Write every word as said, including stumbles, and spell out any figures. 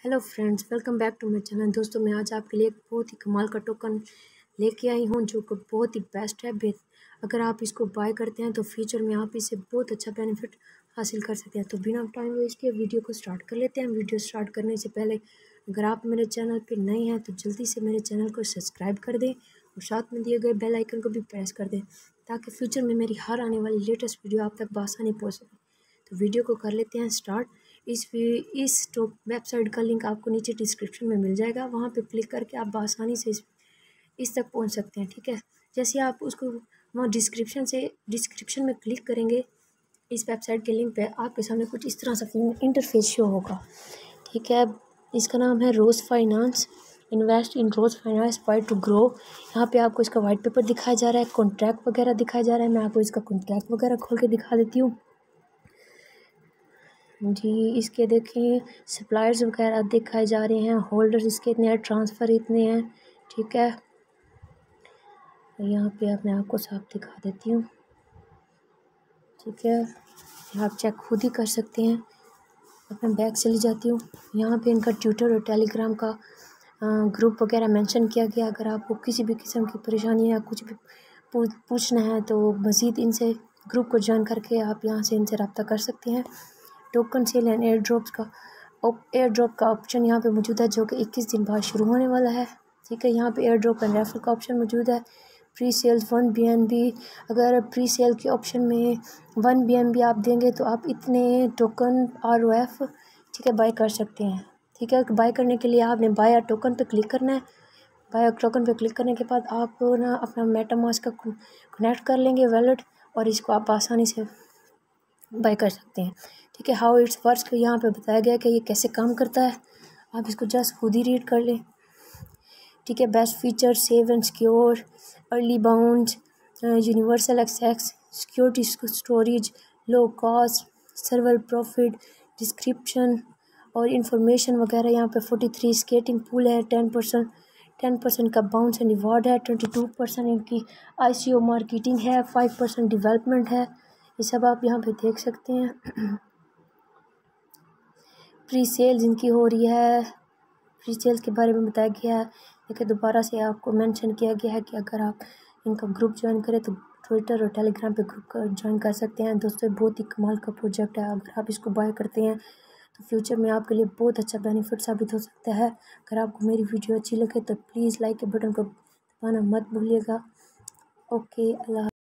Hello friends, welcome back to my channel. दोस्तों, मैं आज आपके लिए एक बहुत ही कमाल का टोकन लेके आई हूँ जो कि बहुत ही बेस्ट है। बेस्ट अगर आप इसको बाय करते हैं तो फ्यूचर में आप इससे बहुत अच्छा बेनिफिट हासिल कर सकते हैं। तो बिना टाइम वेस्ट किए वीडियो को स्टार्ट कर लेते हैं। वीडियो स्टार्ट करने से पहले अगर आप मेरे चैनल पर नए हैं तो जल्दी से मेरे चैनल को सब्सक्राइब कर दें और साथ में दिए गए बेल आइकन को भी प्रेस कर दें ताकि फ्यूचर में मेरी हर आने वाली लेटेस्ट वीडियो आप तक बआसानी पहुँच सके। तो वीडियो को कर लेते हैं स्टार्ट। इस इस टॉप वेबसाइट का लिंक आपको नीचे डिस्क्रिप्शन में मिल जाएगा, वहाँ पे क्लिक करके आप आसानी से इस इस तक पहुँच सकते हैं। ठीक है, जैसे आप उसको वहाँ डिस्क्रिप्शन से डिस्क्रिप्शन में क्लिक करेंगे इस वेबसाइट के लिंक पे, आपके सामने कुछ इस तरह से इंटरफेस शो होगा। ठीक है, इसका नाम है Rose Finance. Invest in Rose Finance buy to grow. यहाँ पे आपको इसका वाइट पेपर दिखाया जा रहा है, कॉन्ट्रैक्ट वगैरह दिखाया जा रहा है। मैं आपको इसका कॉन्ट्रैक्ट वगैरह खोल के दिखा देती हूँ जी। इसके देखें सप्लायर्स वगैरह दिखाए जा रहे हैं, होल्डर्स इसके इतने हैं, ट्रांसफ़र इतने हैं। ठीक है, यहाँ पे आप मैं आपको साफ दिखा देती हूँ। ठीक है, आप चेक खुद ही कर सकते हैं। अब मैं बैक चली जाती हूँ। यहाँ पे इनका ट्विटर और टेलीग्राम का ग्रुप वगैरह मेंशन किया गया। अगर आपको किसी भी किस्म की परेशानी या कुछ भी पूछना है तो मज़ीद इनसे ग्रुप को ज्वाइन करके आप यहाँ से इनसे रब्ता कर सकते हैं। Token sale and airdrops का एयर ड्रॉप का ऑप्शन यहाँ पे मौजूद है जो कि इक्कीस दिन बाद शुरू होने वाला है। ठीक है, यहाँ पे एयर ड्रॉप एंड रेफर का ऑप्शन मौजूद है। Presales one B N B, अगर प्री सेल के ऑप्शन में वन बी एन बी आप देंगे तो आप इतने टोकन आर ओ एफ ठीक है बाय कर सकते हैं। ठीक है, बाय करने के लिए आपने बाय टोकन पे क्लिक करना है। बाय टोकन पे क्लिक करने के बाद आप ना अपना मेटामास्क का कनेक्ट कर लेंगे वैलेट और इसको आप आसानी से बाय कर सकते हैं। ठीक है, हाउ इट्स वर्क यहाँ पे बताया गया कि ये कैसे काम करता है, आप इसको जस्ट खुद ही रीड कर लें। ठीक है, best feature, safe and secure, early bound, universal access, security storage, low cost, server profit, description और इंफॉर्मेशन वगैरह। यहाँ पे फोर्टी थ्री स्केटिंग पूल है, टेन परसेंट टेन परसेंट का बाउंस एंड रिवॉर्ड है, ट्वेंटी टू परसेंट इनकी I C O marketing है, five percent development है। ये सब आप यहाँ पे देख सकते हैं। प्री सेल्स इनकी हो रही है, प्री सेल्स के बारे में बताया गया है। लेकिन दोबारा से आपको मेंशन किया गया है कि अगर आप इनका ग्रुप ज्वाइन करें तो ट्विटर और टेलीग्राम पे ग्रुप ज्वाइन कर सकते हैं। दोस्तों, बहुत ही कमाल का प्रोजेक्ट है। अगर आप इसको बाय करते हैं तो फ्यूचर में आपके लिए बहुत अच्छा बेनिफिट साबित हो सकता है। अगर आपको मेरी वीडियो अच्छी लगे तो प्लीज़ लाइक के बटन को दबाना मत भूलिएगा। ओके, अल्लाह।